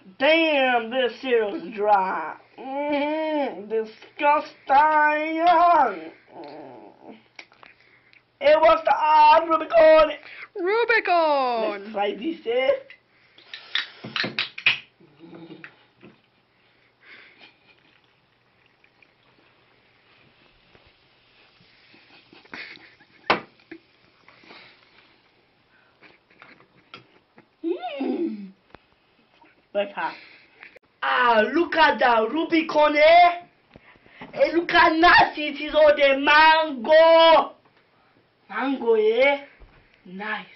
Damn, this cereal's dry. Disgusting. It was the Rubicon. Rubicon. Let's try this, eh? Better. Look at the Rubicon, eh? Hey, look at nasty, it is all the mango. Mango, eh? Nice.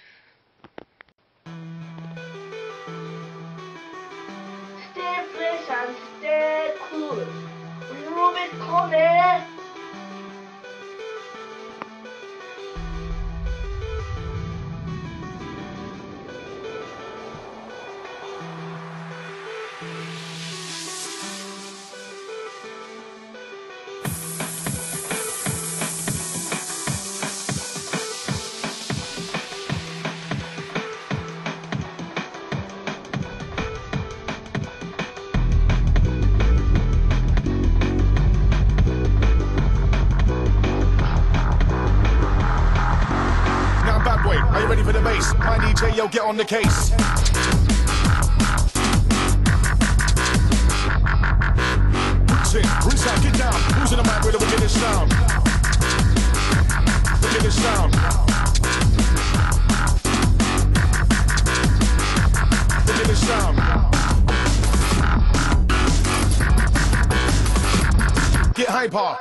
Stay fresh and stay cool. Rubicon, eh? Are you ready for the bass? My DJ, yo, get on the case. Roots in, roots out, get down. Who's in the mic with the wickedest sound? Wickedest sound. Wickedest sound. Get hyper.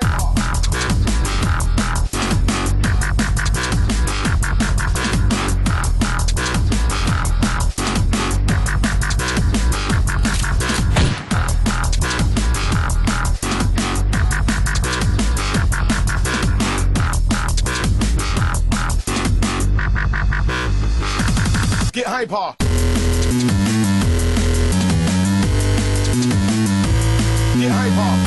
Get hyper. Get hyper.